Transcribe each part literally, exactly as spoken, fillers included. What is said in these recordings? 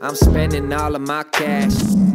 I'm spending all of my cash.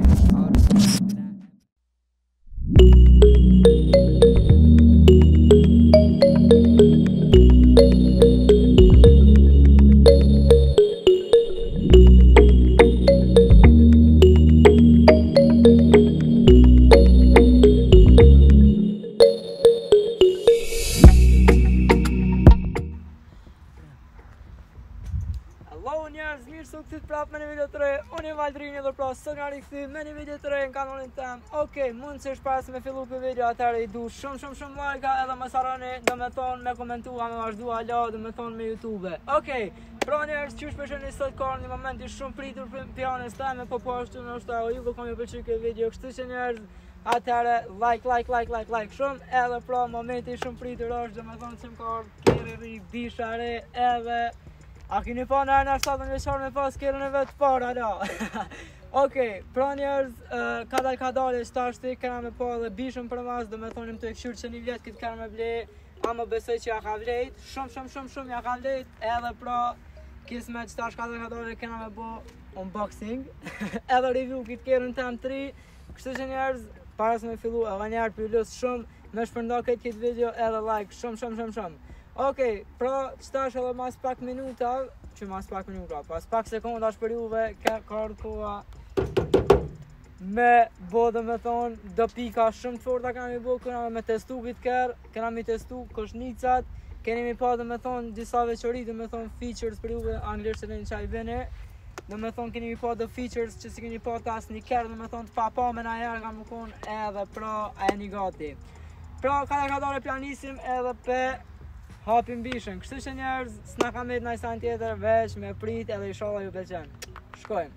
Hello njerëz, mirë se u kthit prapë me një video të re. Unë jam Valdrini dhe pra sot nga rikthim me një video të re në kanalin tem. Okej, mund se para se me fillu këtë video atëherë i du shumë shumë shumë like edhe mos harroni domethënë me komentua, me vazhdu hala domethënë me YouTube. Okej, pra njerëz, çu shpeshoni sot ka një moment i shumë pritur për pjanës teme, po po ashtu ndoshta ju do kam ju pëlqej këtë video, kështu që njerëz atëherë like like like like like shumë edhe pra momenti shumë pritur është domethënë se më ka ardhur kërri bishare edhe a keni pa në arna shtatën veçar me pas kërën e vetë para, da. Okej, pra njerëz, uh, ka dal ka dal e shtashti, këna me pa dhe bishëm për mas, do me thonim të e këshyrë që një vjetë këtë këna me ble, ama besoj që ja ka vlejt, shumë shumë shumë shumë ja ka vlejt, edhe pra, kisme që tash ka dal ka dal e këna me bo unboxing, edhe review këtë kërën tem tri, kështu që njerëz, para se me fillu, edhe njerë për lësë shumë, me shpërnda këtë këtë video edhe like, shumë shumë shumë shumë. Okej, pra qëtash edhe mas pak minuta, që mas pak minuta, pas pak sekonda është për juve, ka ardhur koha me bo dhe me thonë do pika shumë të forta kena mi bo, kena me testu këtë kërë, kena mi testu koshnicat, keni mi pa dhe me thonë disa veçori dhe me thonë features për juve, anglisht e në qaj vene, dhe me thonë keni mi pa dhe features që si keni pa të asë një kërë dhe me thonë të pa pa me na herë ka më konë edhe pra e një gati. Pra ka dhe ka dore planisim edhe pe hapim bishën, kështu që njerëz s'na ka met najsan tjetër veç me prit edhe inshallah ju pëlqen. Shkojmë.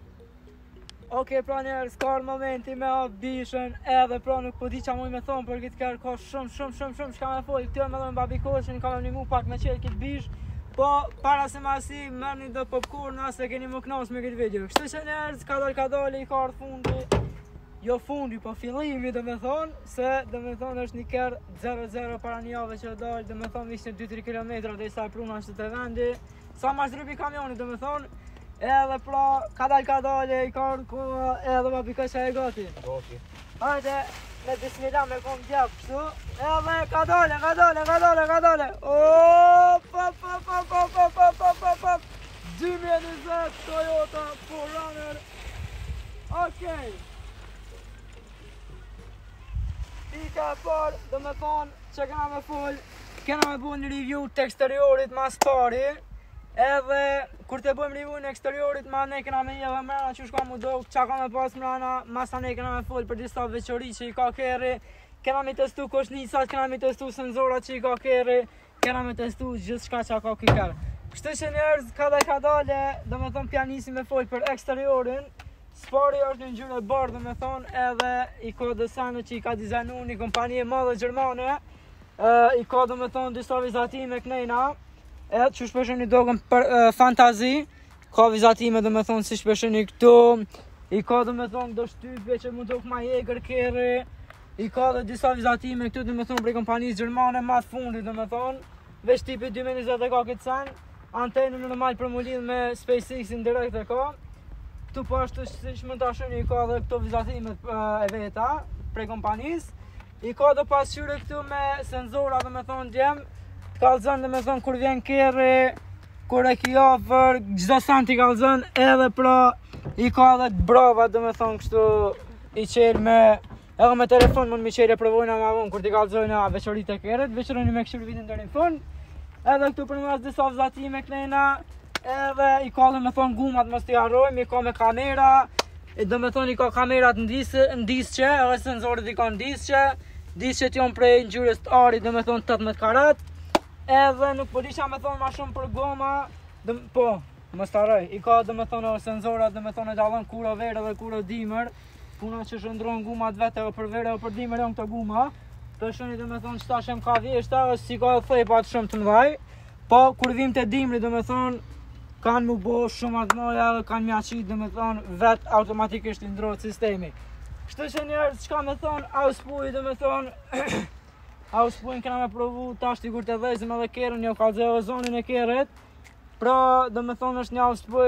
Okej, pra njerëz, ka momenti me hap bishën edhe pra nuk po di qa muj me thonë për këtë kërë ka shumë shumë shumë shumë shka me folë. Këtyre me dhëmë babi koqin, ka me një mu pak me qelë këtë bish, po para se masi mërni do popcorn nëse keni më knas me këtë video. Kështu që njerëz, ka dole ka dole i ka ardhë fundi, jo fundi, po fillimi dhe me thonë, se dhe me thonë është një kërë zero zero para një jave që dalë, dhe me thonë ishte dy tri kilometra dhe i sa pruna është të vendi, sa ma shdrupi kamionit dhe me thonë, edhe pra, ka dalë ka dalë, i ka ardhë koha, edhe ma pika që e gati. Gati. Hajde, me bismillah me kom djep, kështu, edhe ka dalë, ka dalë, ka dalë, ka dalë, oop, op, op, op, op, op, op, op, op, op, dy mijë e njëzet Toyota four runner, okej. Pika e parë, dhe me thonë që kena me full, kena me bu një review të eksteriorit mas pari, edhe kur të bujmë review në eksteriorit ma ne kena me një dhe mrena që shka mu do, qa ka me pas mrena, masa ne kena me full për disa veçori që i ka keri, kena me testu koshnicat, kena me testu senzorat që i ka keri, kena me testu gjithë shka që ka kiker. Kështu që njerëz, ka dhe ka dale, dhe me thonë pjanisi me full për eksteriorin, Spari është një ngjyrë e bardhë dhe me thonë edhe i ka desene që i ka dizajnu një kompanie madhe gjermane, i ka dhe me thonë disa vizatime kënejna, edhe që shpeshën i dogën për fantazi, ka vizatime dhe me thonë si shpeshën i këtu, i ka dhe me thonë do shtypje që mu dogë ma jegër kere, i ka dhe disa vizatime këtu dhe me thonë për kompanisë gjermane ma të fundit dhe me thonë, veç tipi dy mijë e njëzet e ka këtë sen, antenën në malë për mu lidhë me SpaceX-in direkt e ka. Këtu po ashtu që shmë të ashuni i ka dhe këto vizatimet e veta prej kompanis. I ka dhe pasqyre këtu me senzora dhe me thonë djem, të kalëzën dhe me thonë kur vjen kere, kur e ki ofër, gjitha sant i kalëzën edhe pra i ka dhe brava dhe me thonë kështu i qelë me, edhe me telefon mund mi qelë e provojna ma vonë kur t'i kalëzojna veçorit e keret, veçoroni me këshur vitin të rinë fund. Edhe këtu për mësë disa vizatime kënejna, edhe i ka dhe me thonë gumat mos t'i harrojmë, i ka me kamera, dhe me thonë i ka kamerat ndisqe, edhe senzorit i ka ndisqe, disqe t'jon prej ngjyrës të arit dhe me thonë tetëmbëdhjetë karat, edhe nuk po disha me thonë ma shumë për goma, dhe, po, mos t'harroj, i ka dhe me thonë senzorat dhe me thonë e dallon kuro verë dhe kuro dimër, puna që shëndron gumat vete o për verë o për dimër e në këto guma, për shëni dhe me thonë qëta shem ka vjeshta, është si ka thepat shumë të mdhaj, po kur vim të dimri dhe me thonë, kanë mu bo shumë atë noja dhe kanë mja qitë dhe me thonë vetë automatikisht i ndrojtë sistemi. Kështu që njerës që ka me thonë auspuj dhe me thonë auspujnë kena me provu tashti kur të dhezim edhe kerën, jo kalzeo zonin e keret, pra dhe me thonë është një auspuj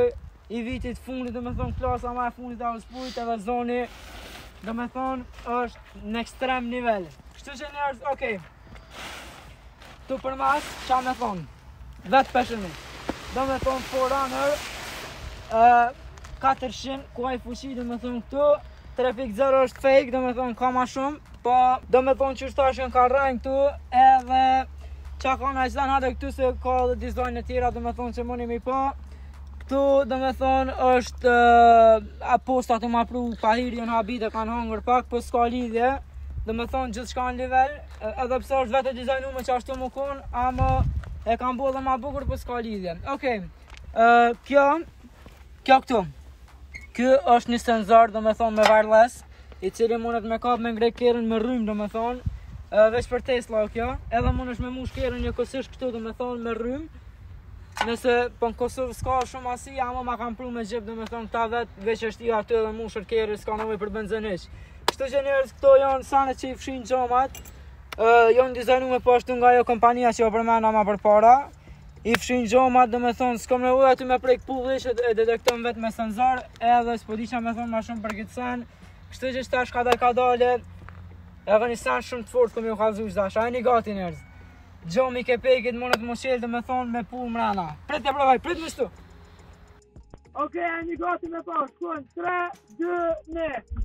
i vitit fundit, do me thonë klasa ma e fundit e Auspujt edhe zoni, do me thonë është në ekstrem nivel. Kështu që njerëz, okej, tu për mas, qa me thonë, vetë peshëmi, do me thonë Forerunner, uh, katërqind, ku ai fuqi do me thonë këtu, tre pikë zero është fake, do me thonë ka ma shumë, po do me thonë që shtashën ka rajnë këtu, edhe qa ka në aqdan hade këtu se ka dhe dizajnë e tjera, do me thonë që mëni mi po, këtu do me thonë është uh, apostat të ma pru pahiri në habit e kanë hongër pak, po s'ka lidhje, do me thonë gjithë shka në nivel, edhe pëse është vetë dizajnu me që ashtu më konë, ama e kam bo dhe ma bukur, po s'ka lidhje. Okej, uh, kjo, kjo këtu, kjo është një senzor, do me thonë me wireless, i cili mundet me kap me ngrej kerën me rrym, do me thonë, uh, veç për Tesla kjo, edhe mund është me mush kerën një kësish këtu, do me thonë me rrym, nëse po në Kosovë s'ka shumë asi, ama ma kam pru me gjip, do me thonë këta vetë, veç është i aty edhe mushër kerë, s'ka nëvoj për benzinish. Kështu që njerëz këto janë sanet që i fshin gjomat, uh, janë dizajnu me pashtu nga jo kompania që jo përmena ma për para, i fshin gjomat, do me thonë, s'kom në ujë aty me prejk pulli që e detekton vetë me senzor, edhe s'po di që me thonë ma shumë për këtë sen, kështu që shtash ka dal ka dale, edhe një sen shumë të fort këm ju kalzu qdash, a e një gati njerëz. Gjomi ke pejkit mundet më qelë, do me thonë, me pull mrena. Prit e provaj, prit më shtu. Okej, a e një gati me pa, shkojnë, tre, dy, një.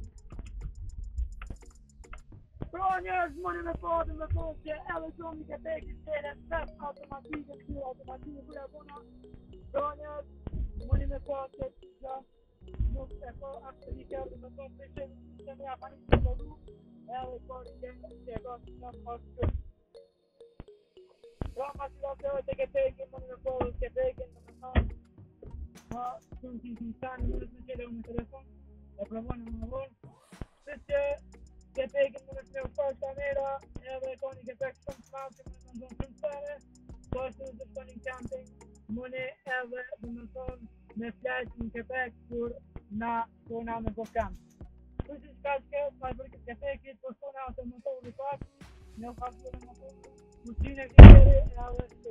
Pro njerëz mëni me pa, do me thonë që edhe gjomi ke pejkit qelë, sep automatike, kjo automatike, kërë e bona. Pro njerëz mëni me pa që që nuk e po aktivike, do me thonë që që që me apanit të përdu, edhe kërë që që e gati në përstu. Pra ma si da të ojtë e ke pejkin, mëni me po ke pejkin, do me thonë, ma shumë që në tani mënës me qele u me telefon, e provonë më në vonë, që që ke pejkin mënës me u fash kamera, edhe e koni ke pejk shumë të malë, që mënës me ndonë shumë tëre, po është në të shkoni në camping, mëni edhe, do me thonë, me flash në ke pejk, kur na shkona me po kamp. Që që shka që këtë, ma i për këtë ke pejkit, po shkona ato motorë i pak, në u fash në motorë, Putin e kjeri e edhe shtu.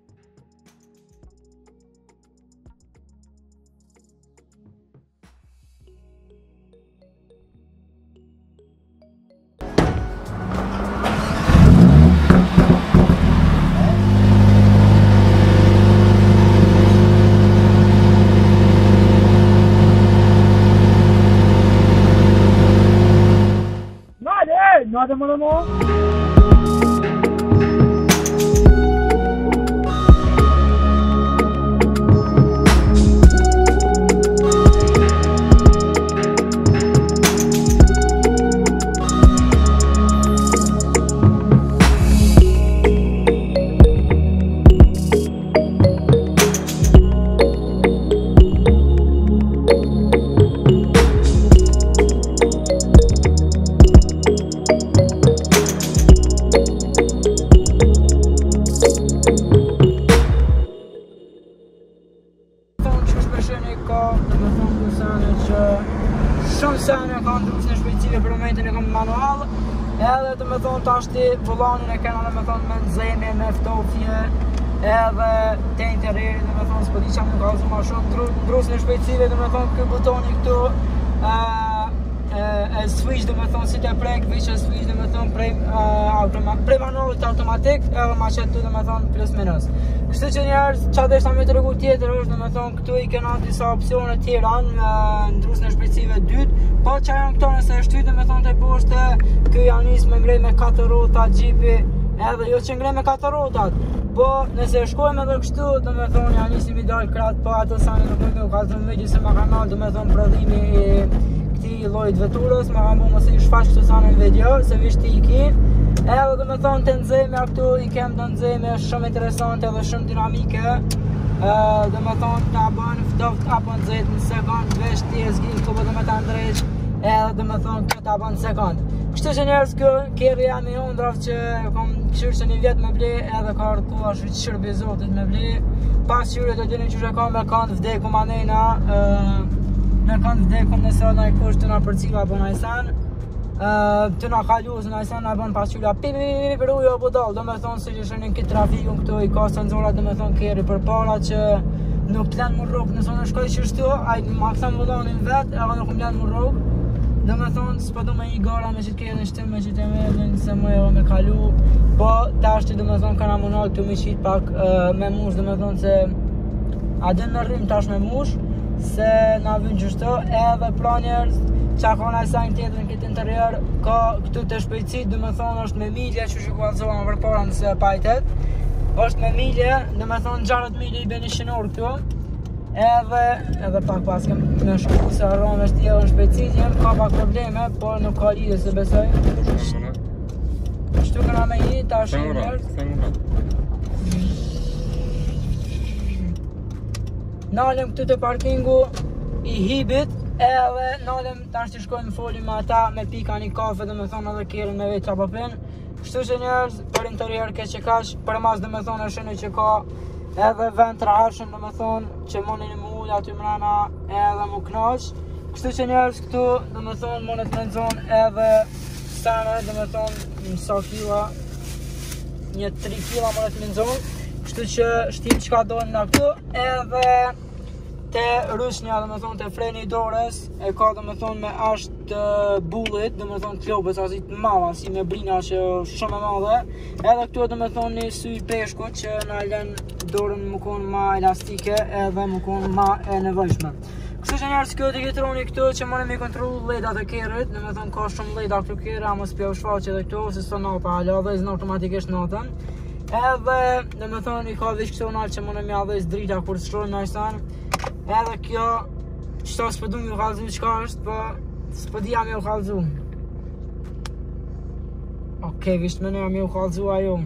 Nade, nade më në mo? Shumë sene ka ndrus në shpejtësive për momentin e kam manual, edhe të me thonë tashti volanin e kena dhe me thonë me nëzemi, me ftofje, edhe te interjeri dhe me thonë s'po di qa më ka zë ma shumë ndrus në shpejtësive dhe me thonë këtë butoni këtu e, e, e switch dhe me thonë si te prek, vish e switch dhe me thonë prej, prej manualit automatik edhe ma qëtë tu dhe me thonë plus minus. Kështu që njerëz, qa dhe shta me të regu tjetër është dhe me thonë këtu i kena disa opcione tjera në ndrus në shpejtësive dytë, po qa janë këto nëse është ty dhe me thonë të poshte, kjo janë njës me ngrej me katër rota, gjipi, edhe jo që ngrej me katër rotat, po nëse shkojmë edhe kështu, dhe me thonë janë njësi mi dalë kratë, po ato sani nuk me u kalëzëm me gjithë se ma kanal, dhe me thonë prodhimi i këti lojt veturës, ma kanë bu mëse i shfash këtë sani në video, se vish ti i ki, edhe dhe me thonë të nëzeme këtu i kem të nëzeme shumë interesante dhe shumë dinamike, dhe me thonë të abën ftoft apo nëzet në sekund, vesh ti e zgjin këtu dhe me të ndreq, edhe dhe me thonë këtë abën në sekund. Kështu që njerës kë, kërë jam i hundrav që kom këshyrë që një vjetë me ble, edhe ka rëkua shë qërë bizotit me ble, pas qyre të dini që që ka me kanë vdeku ma nejna, me kanë vdeku nëse në i kush të nga për cila apo në i sen, të nga kaluz në i sen në i bën pas qyra pipi pipi pipi për ujo apo dal, do me thonë se që shënin këtë trafikun këtu i ka senzorat, do me thonë keri për para që nuk të lenë më rrugë, nëse unë shkoj që shtu, a i ma këthëm vëllonin vetë, edhe nuk më lenë më rrugë. Dhe me thonë, s'po du me i gara me që t'kjerë në shtim, me që t'e medin, se më edhe me kalu. Po, tash që dhe me thonë, kana munal të mi qit pak uh, me mush, dhe me thonë se a din në rrim tash me mush, se na vynë gjështu, edhe pra njerës, qa ka në sajnë tjetër në këtë interior, ka këtu të shpejtësit, dhe me thonë, është me milje, që që kualzoha më përpara nëse pajtet, është me milje, dhe me thonë, gjashtëdhjetë milje i beni shinor këtu, edhe, edhe pak pas kem me shku se harron është tjellë në shpejtësit, jem ka pak probleme, por nuk ka lidhje se besoj. Shtu këna me i, ta shi njerë. Nalem këtu të parkingu i hibit, edhe nalem tash të shkojmë folim me ata, me pika një kafe dhe me thonë edhe kjerën me vetë qa pëpin. Kështu që njerëz, për interior ke që kash, për mas dhe me thonë është në që ka edhe vend të raharshëm dhe me thonë që moni një mull aty mrena edhe mu knaq. Kështu që njerëz këtu dhe me thonë monet me nëzon edhe stane dhe me thonë në sa kila, një tri kila monet me nëzon. Kështu që shtim qka dojnë nga këtu edhe te rysnja dhe me thonë te freni i dorës e ka dhe me thonë me asht të bullit dhe me thonë klobës asi të mama si me brina që shumë e madhe edhe këtu dhe me thonë një sy peshku që na len dorën më konë ma elastike edhe më konë ma e nevojshme. Kështu që njerës kjo digitroni këtu që më në mi kontrolu ledat e kerët dhe me thonë ka shumë leda këtu kere a më s'pjo shfaqe dhe këtu se së nata ala dhe znë automatikisht natën edhe dhe me thonë i ka vish këtu nalë që më në mi adhes drita kur të shrojnë në ajsan. Edhe kjo, qëta s'po du mi u kalzu qka është, po s'po dija mi u kalzu. Okej, visht me nëja mi u kalzu ajo.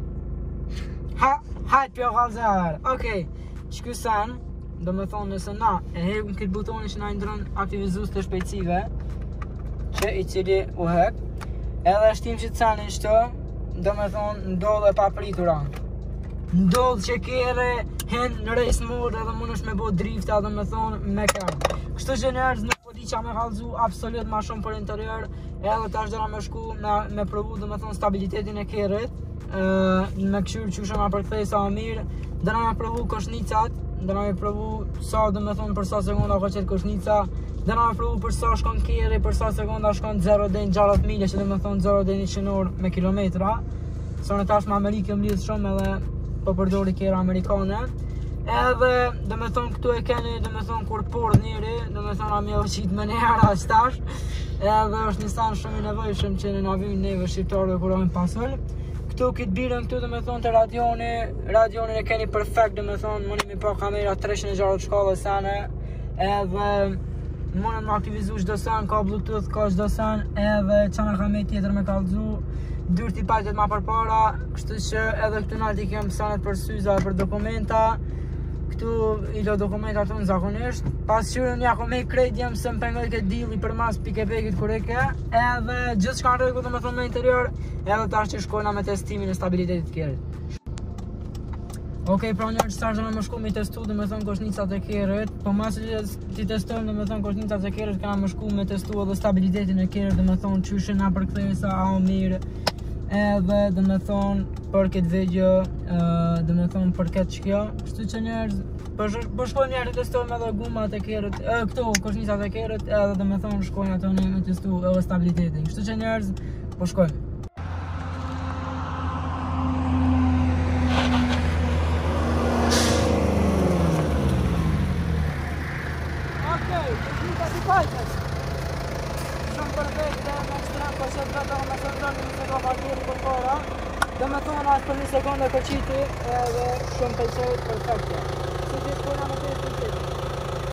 Ha, hajt pjo kalzu herë. Okej, që ky sen, do me thonë nëse na e hekum këtë butoni që na i ndron aktivizus të shpejtësive, që i cili u hek, edhe shtim që të senin shto, do me thonë ndodhe pa pritura. Ndodh që kere hen në race mode edhe mund është me bo drifta dhe me thonë me kërë. Kështu që njerëz nuk po di qa me kalzu absolut ma shumë për interior edhe tash dhera me shku me, me provu dhe me thonë stabilitetin e kerët me këshyrë që shumë a përkthej sa më mirë dhera me provu koshnicat dhera me provu sa dhe me thonë për sa sekonda ka qetë koshnica dhera me provu për sa shkon kere për sa sekonda shkon zero dhe gjashtëdhjetë milje që dhe me thonë zero dhe njëqind orë me kilometra sa në tash me Amerikë më lidhë shumë edhe po përdori kjera amerikane edhe dhe me thonë këtu e keni dhe me thonë kur por njëri dhe me thonë a mi o qitë me njëra stash edhe është një stanë shumë i nevojshëm që në navynë neve shqiptarëve kur ojnë pasëll këtu kitë birën këtu dhe me thonë të radioni radionin e keni perfekt dhe me thonë më nimi po kamera trescientos sessanta shkallë sene edhe mundën më aktivizu çdo sen ka bluetooth ka çdo sen edhe qana ka me tjetër me kallëzu dyrti pajtet ma përpara, kështu që edhe këtu nalti kem sanet për syza e për dokumenta këtu i lo dokumenta të në zakonisht pas qyrën ja ko me i krejt jem se më pengoj këtë dili për mas pike pekit kureke edhe gjithë shka në regu të me thonë me interior edhe tash që shkojna me testimin e stabilitetit kjerit. Okej, pra njerë që tash dhe më shku me i testu dhe me thonë koshnicat e kjerit po mas që ti testojmë dhe me thonë koshnicat e kjerit kana më shku me testu edhe stabilitetin e kjerit dhe me thonë qyshin na përkthej sa a o mirë edhe dhe me thonë për këtë video dhe me thonë për këtë qkjo kështu që njerëz për shkojmë njerë të testojmë edhe gumat e kerët këto koshnicat e kerët edhe dhe me thonë shkojnë ato një me testu edhe stabilitetin kështu që njerëz po shkojmë. Okej, koshnicat i pajtës shumë perfekte në ekstrem po që të vetëm me të ndronë një se ka partiri për para dhe me thonë atë për një sekunde ko qiti edhe shumë pëlqej perfekte që të shkojna me të të të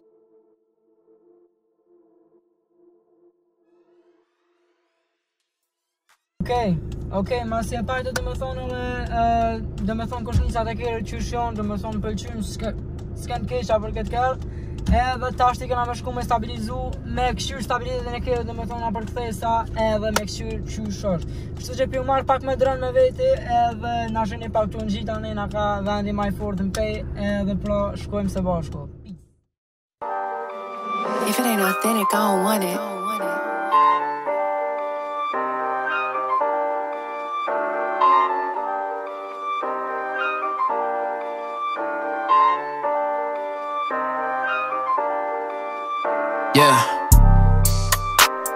Okej, okej, masi e pajtë dhe me thonë dhe me thonë koshnicat e kere qyshon dhe me thonë pëlqymë s'ken keqa për këtë kërë edhe tash ti kena me shku me stabilizu me këshyr stabilitetin e kere dhe me thonë a përkthesa edhe me këshyr qysh është kështu që pi u marrë pak me drën me veti edhe na sheni pak të në gjitha ne na ka vendi maj fort në pej edhe pra shkojmë se bashko. If it ain't authentic, I don't want it.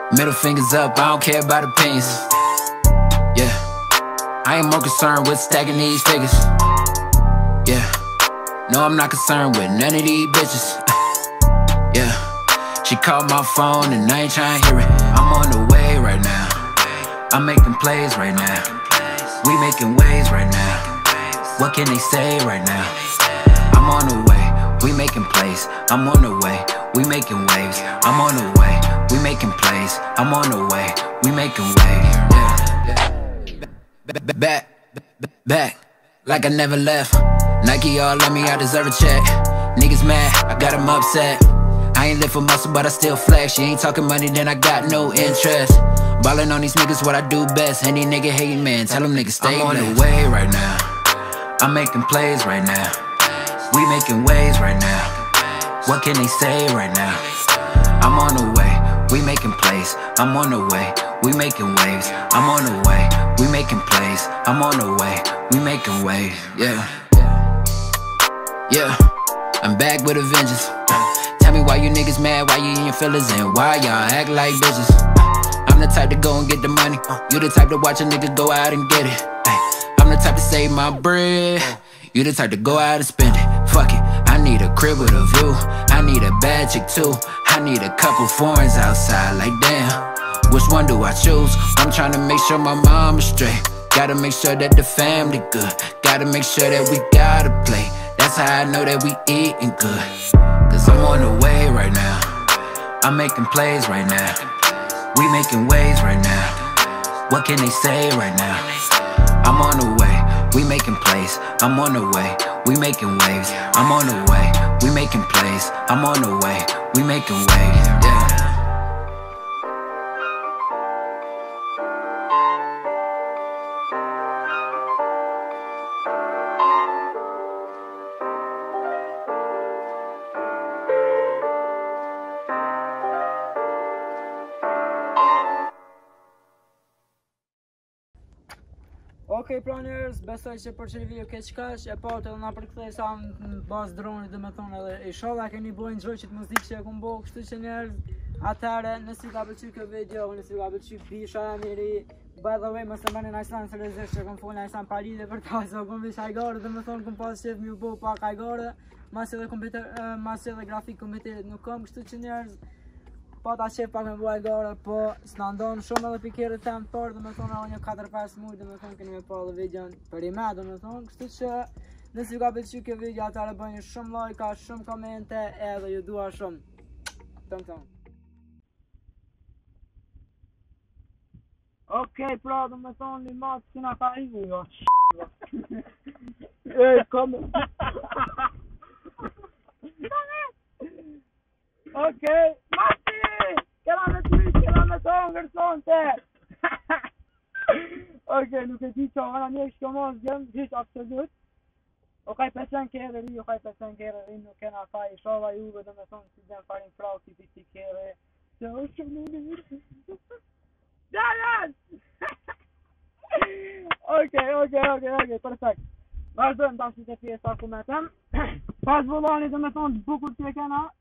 Middle fingers up, I don't care about opinions. Yeah, I ain't more concerned with stacking these figures. Yeah, no, I'm not concerned with none of these bitches. Yeah, she called my phone and I ain't tryna hear it. I'm on the way right now. I'm making plays right now. We making waves right now. What can they say right now? I'm on the way. We making plays. I'm on the way. We making waves. I'm on the way. We making plays. I'm on the way. We making waves. Yeah. Back, back, like I never left. Nike all on me, I deserve a check. Niggas mad, I got them upset. I ain't live for muscle, but I still flex. You ain't talking money, then I got no interest. Ballin' on these niggas, what I do best. Any nigga hating, man, tell them niggas stay I'm on the way right now. I'm making plays right now. We making waves right now. What can they say right now? I'm on the way. We making plays. I'm on the way. We making waves. I'm on the way. We making plays. I'm on the way. We making waves. Yeah. Yeah. I'm back with a vengeance. Tell me why you niggas mad, why you in your feelings, and why y'all act like bitches. I'm the type to go and get the money. You the type to watch a nigga go out and get it. I'm the type to save my bread. You the type to go out and spend it. Fuck it, I need a crib with a view. I need a bad chick too. I need a couple foreigns outside, like damn. Which one do I choose? I'm trying to make sure my mom is straight. Gotta make sure that the family good. Gotta make sure that we gotta play. That's how I know that we eating good. Cause I'm on the way right now. I'm making plays right now. We making waves right now. What can they say right now? I'm on the way. We making plays. I'm on the way. We making waves. I'm on the way. We making plays. I'm on the way. We making waves. Yeah. Ok, pra njerëz, besoj që për çel video keq kash, e parë edhe na përkthej sa në bazë dronit, domethënë edhe inshallah keni bërë enjoy çit muzikë që e kam bërë, kështu që njerëz, atëherë nëse ju ka pëlqyer kjo video, nëse ju ka pëlqyer bisha e ri, by the way, mos e bëni najsan se lezesh që kam folur najsan pa lidhje për ta, se kam vish hajgare, domethënë kam pas shef më u bë pak hajgare, mas edhe kompjuter, mas edhe grafik kompjuterit nuk kam, kështu që njerëz po ta shef pak me buaj gara, po s'na ndon shumë edhe pikërit tem të parë, domethënë edhe një katër pesë muaj, domethënë keni me pa edhe videon për i me, domethënë, kështu që nëse ju ka pëlqyer kjo video, atëherë bëni shumë like, shumë komente, edhe ju dua shumë. Tom tom. Okej, pra domethënë një mat që na ka iku, jo. E kom. Okej, Mati! Kilometri, kilometron, versonte! Okej, nuk e di që ana një shko mos gjem, gjithë absolut. O kaj pesen kere ri, o kaj pesen kere ri, nuk kena fa i shova juve dhe me thonë si gjem farin prau si piti kere. Se o shumë në një. Dajan! Okej, okej, okej, okej, perfekt. Vazhdojmë ta si të fje sa ku me tem. Pas volani dhe me thonë bukur që e kena.